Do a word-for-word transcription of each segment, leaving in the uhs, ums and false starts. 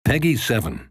Peggy seven.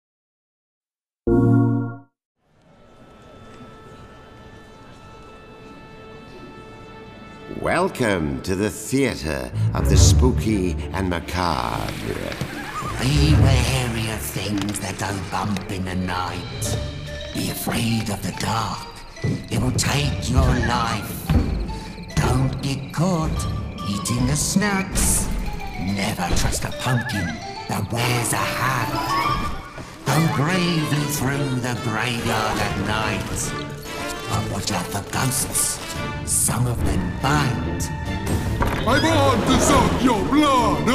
Welcome to the theater of the spooky and macabre. Be wary of things that go bump in the night. Be afraid of the dark. It will take your life. Don't get caught eating the snacks. Never trust a pumpkin that wears a hat. Go bravely through the graveyard at night. But watch out for ghosts. Some of them bite. I want to suck your blood!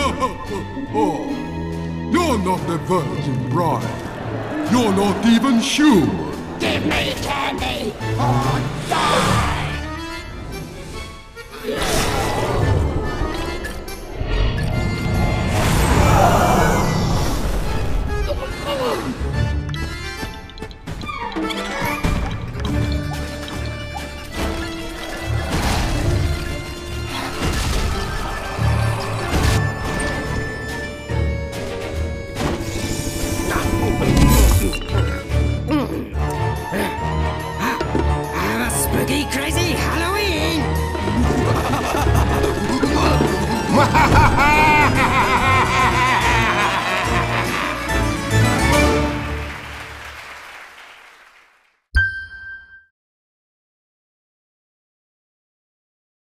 You're not the virgin bride. You're not even sure. Give me candy or die!